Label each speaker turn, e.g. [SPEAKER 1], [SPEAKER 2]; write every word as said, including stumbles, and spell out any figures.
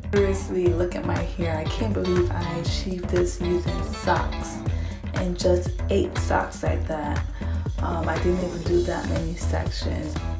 [SPEAKER 1] Seriously, look at my hair. I can't believe I achieved this using socks, and just eight socks like that. Um, I didn't even do that many sections.